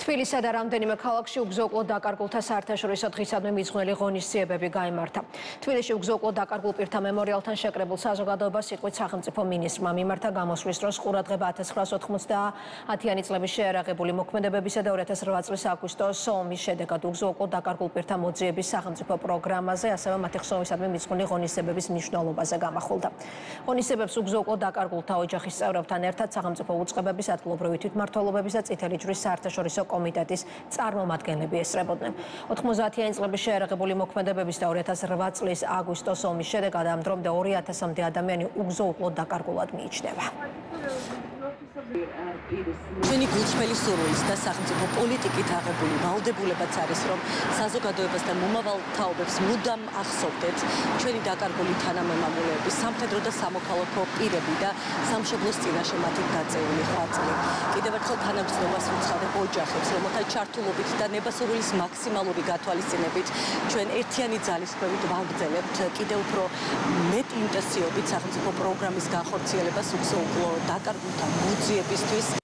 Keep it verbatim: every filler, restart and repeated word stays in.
თბილისსა და რამდენიმე ქალაქში უგზო-უკლოდ დაკარგულთა საერთაშორისო დღისადმი მიძღვნილი ღონისძიებები გაიმართა. თბილისში უგზო-უკლოდ დაკარგულ პირთა მემორიალთან შეკრებულ საზოგადოებას სიტყვით სახელმწიფო მინისტრმა მიმართა გამოსვლის დროს ყურადღება ათას ცხრაას ოთხმოცდაათიანი წლების შეარაღებული მოქმედებებისა და ორი ათას რვა წლის აგვისტოს ომის შედეგად უგზო-უკლოდ დაკარგულ პირთა მოძიების სახელმწიფო პროგრამაზე, ასევე მათი ხსოვისადმი მიძღვნილი ღონისძიებების მნიშვნელობაზე გამახვილდა. ღონისძიებებს უგზო-უკლოდ დაკარგულთა ოჯახის წევრებთან ერთად სახელმწიფო უწყებების, ადგილობრივი თვითმმართველობების და წითელი ჯვრის საერთაშორისო კომიტეტის წარმომადგენლები ესწრებოდნენ. ოთხმოცდაათიანი წლების შეარაღებული მოქმედებების და ორი ათას რვა წლის აგვისტოს ომის შედეგად ამ დრომდე ორი ათასამდე ადამიანი უგზო-უკლოდ დაკარგულად მიიჩნევა. ჩვენი გულწრფელი სურვილის და სახელმწიფო პოლიტიკით აღებული ვალდებულებაც არის, რომ საზოგადოებასთან მომავალ თაობებს მუდამ ახსოვდეთ ჩვენი დაკარგული თანამემამულეების, სამხედრო და სამოქალაქო პირები და სამშობლოს წინაშე მათი გაწეული ღვაწლი. კიდევ ერთხელ თანაგრძნობას ვუცხადებ ოჯახებს, რომელთა ჩართულობით და ნებასურვილის მაქსიმალური გათვალისწინებით ჩვენ ერთიანი ძალისხმევით ვაგრძელებთ კიდევ უფრო მეტ ინტენსივობით სახელმწიფო პროგრამის განხორციელებას უგზო-უკლოდ დაკარგულთა მოძიებისთვის